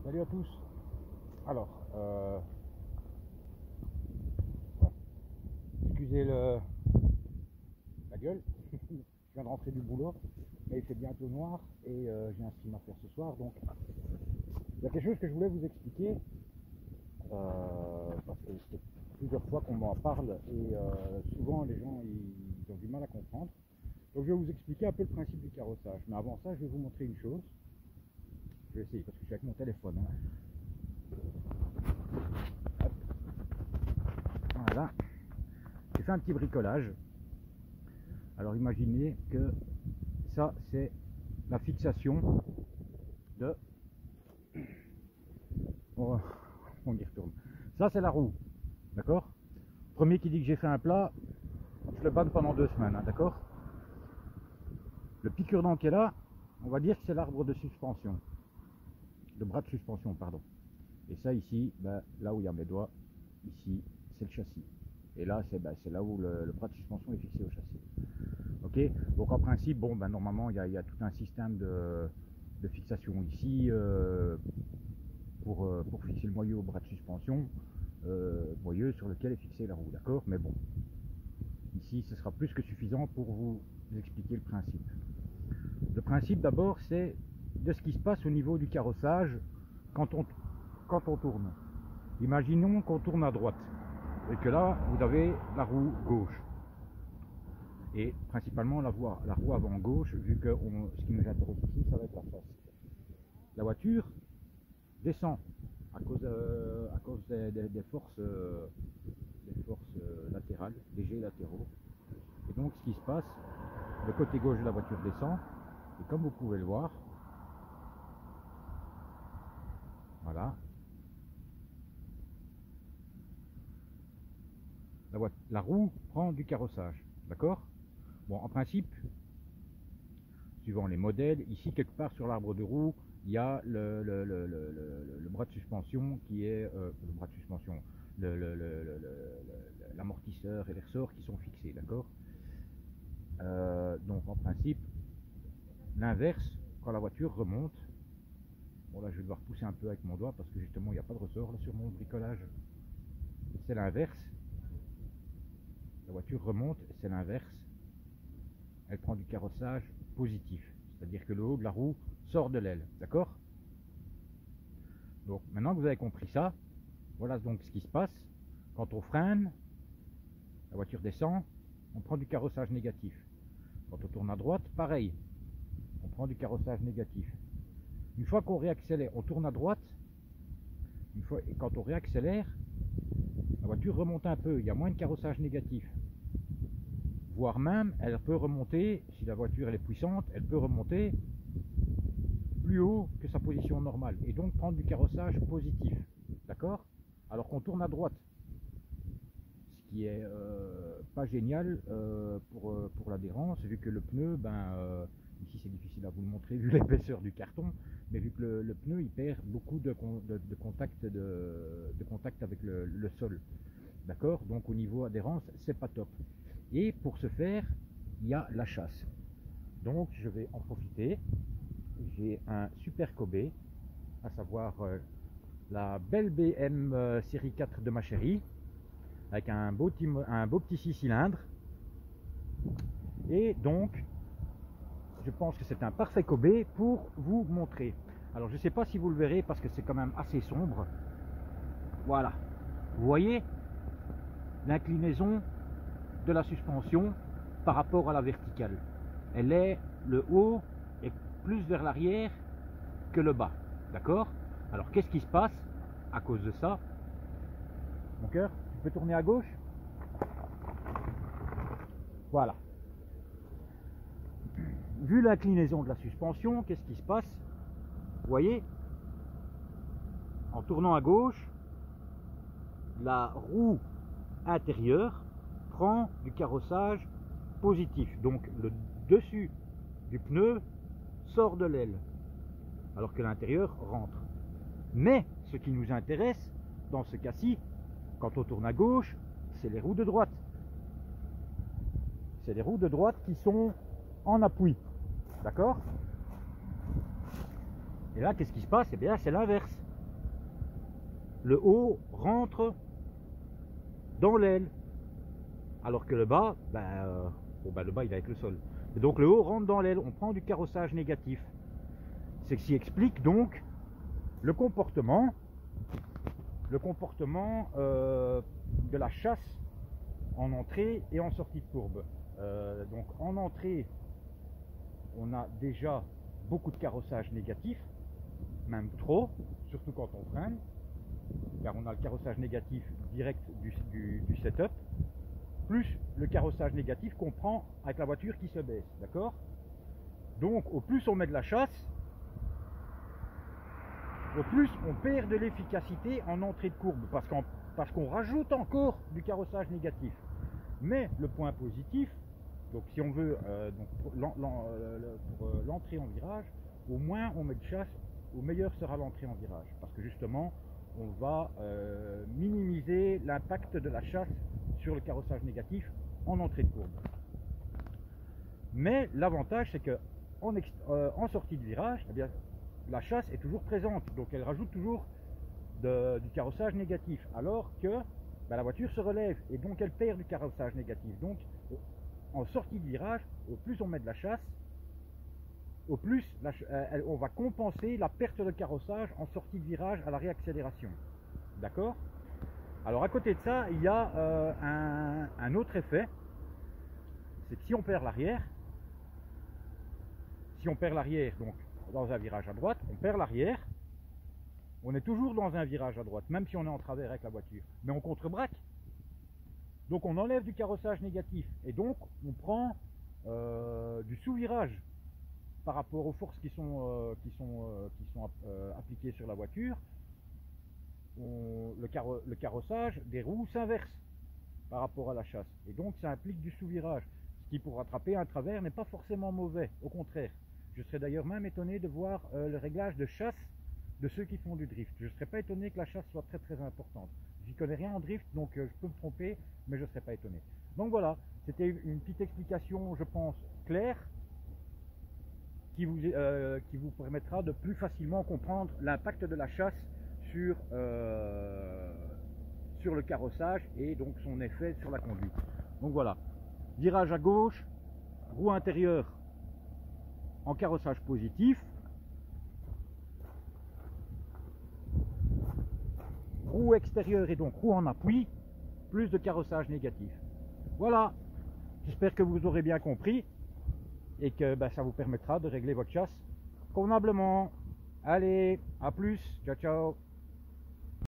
Salut à tous. Alors, ouais, excusez la gueule. Je viens de rentrer du boulot, mais il fait bientôt noir et j'ai un film à faire ce soir. Donc, il y a quelque chose que je voulais vous expliquer parce que c'est plusieurs fois qu'on m'en parle et souvent les gens ils ont du mal à comprendre. Donc, je vais vous expliquer un peu le principe du carrossage. Mais avant ça, je vais vous montrer une chose. Je vais essayer parce que je suis avec mon téléphone. Hein. Voilà, j'ai fait un petit bricolage. Alors imaginez que ça c'est la fixation de... On y retourne. Ça c'est la roue, d'accord. Premier qui dit que j'ai fait un plat, je le banne pendant 2 semaines, hein, d'accord. Le pique-cure-dent qui est là, on va dire que c'est l'arbre de suspension. Le bras de suspension, pardon. Et ça ici, ben, là où il y a mes doigts, ici c'est le châssis. Et là c'est là où le bras de suspension est fixé au châssis. Ok, donc en principe, bon, ben, normalement il y a tout un système de fixation ici pour fixer le moyeu au bras de suspension, moyeu sur lequel est fixée la roue, d'accord. Mais bon, ici ce sera plus que suffisant pour vous expliquer le principe. Le principe d'abord c'est de ce qui se passe au niveau du carrossage quand on tourne. Imaginons qu'on tourne à droite et que là vous avez la roue gauche. Et principalement la roue avant gauche, vu que ce qui nous intéresse ici, ça va être la face. La voiture descend à cause des forces, latérales, des jets latéraux. Et donc ce qui se passe, le côté gauche de la voiture descend, et comme vous pouvez le voir, voilà, la roue prend du carrossage, d'accord. Bon, en principe, suivant les modèles, ici quelque part sur l'arbre de roue, il y a le bras de suspension qui est le bras de suspension, l'amortisseur et les ressorts qui sont fixés, d'accord. Donc en principe, l'inverse, quand la voiture remonte, bon là je vais devoir pousser un peu avec mon doigt parce que justement il n'y a pas de ressort là sur mon bricolage, c'est l'inverse. La voiture remonte, c'est l'inverse. Elle prend du carrossage positif, c'est-à-dire que le haut de la roue sort de l'aile, d'accord. Donc maintenant que vous avez compris ça, voilà donc ce qui se passe. Quand on freine, la voiture descend, on prend du carrossage négatif. Quand on tourne à droite, pareil, on prend du carrossage négatif. Une fois qu'on réaccélère, on tourne à droite, et quand on réaccélère, la voiture remonte un peu, il y a moins de carrossage négatif. Voire même, elle peut remonter, si la voiture elle est puissante, elle peut remonter plus haut que sa position normale, et donc prendre du carrossage positif, d'accord. Alors qu'on tourne à droite, ce qui est pas génial pour l'adhérence, vu que le pneu, ici c'est difficile à vous le montrer vu l'épaisseur du carton, mais vu que le pneu il perd beaucoup de contact avec le sol, d'accord. Donc au niveau adhérence c'est pas top, et pour ce faire il y a la chasse. Donc je vais en profiter. J'ai un super Kobe, à savoir la belle BM série 4 de ma chérie, avec un beau petit 6 cylindres. Et donc je pense que c'est un parfait Kobe pour vous montrer. Alors je ne sais pas si vous le verrez parce que c'est quand même assez sombre. Voilà, vous voyez l'inclinaison de la suspension par rapport à la verticale. Le haut est plus vers l'arrière que le bas, d'accord. Alors qu'est-ce qui se passe à cause de ça? Mon cœur, tu peux tourner à gauche? Voilà. Vu l'inclinaison de la suspension, qu'est-ce qui se passe? Vous voyez, en tournant à gauche, la roue intérieure prend du carrossage positif, donc le dessus du pneu sort de l'aile alors que l'intérieur rentre. Mais ce qui nous intéresse dans ce cas-ci, quand on tourne à gauche, c'est les roues de droite. C'est les roues de droite qui sont en appui, d'accord. Et là qu'est-ce qui se passe? Eh bien c'est l'inverse. le haut rentre dans l'aile, alors que le bas, le bas il est avec le sol. Et donc le haut rentre dans l'aile, on prend du carrossage négatif. C'est ce qui explique donc le comportement de la chasse en entrée et en sortie de courbe. Donc en entrée, on a déjà beaucoup de carrossage négatif, même trop, surtout quand on freine, car on a le carrossage négatif direct du setup, plus le carrossage négatif qu'on prend avec la voiture qui se baisse, d'accord? Donc au plus on met de la chasse, au plus on perd de l'efficacité en entrée de courbe, parce qu'on rajoute encore du carrossage négatif. Mais le point positif, donc si on veut pour l'entrée en virage, au moins on met de chasse, au meilleur sera l'entrée en virage, parce que justement on va minimiser l'impact de la chasse sur le carrossage négatif en entrée de courbe. Mais l'avantage c'est que en sortie de virage, eh bien, la chasse est toujours présente, donc elle rajoute toujours du carrossage négatif, alors que la voiture se relève et donc elle perd du carrossage négatif. Donc en sortie de virage, au plus on met de la chasse, au plus on va compenser la perte de carrossage en sortie de virage à la réaccélération. D'accord? Alors à côté de ça, il y a un autre effet, c'est que si on perd l'arrière, donc dans un virage à droite, on perd l'arrière, on est toujours dans un virage à droite, même si on est en travers avec la voiture, mais on contre-braque. Donc on enlève du carrossage négatif et donc on prend du sous-virage par rapport aux forces qui sont appliquées sur la voiture. Le carrossage des roues s'inverse par rapport à la chasse et donc ça implique du sous-virage, ce qui pour rattraper un travers n'est pas forcément mauvais, au contraire. Je serais d'ailleurs même étonné de voir le réglage de chasse de ceux qui font du drift. Je ne serais pas étonné que la chasse soit très très importante. J'y connais rien en drift, donc je peux me tromper, mais je ne serais pas étonné. Donc voilà, c'était une petite explication, je pense, claire, qui vous permettra de plus facilement comprendre l'impact de la chasse sur le carrossage et donc son effet sur la conduite. Donc voilà, virage à gauche, roue intérieure en carrossage positif, roue extérieure et donc roue en appui, plus de carrossage négatif. Voilà, j'espère que vous aurez bien compris et que ça vous permettra de régler votre chasse convenablement. Allez, à plus, ciao ciao.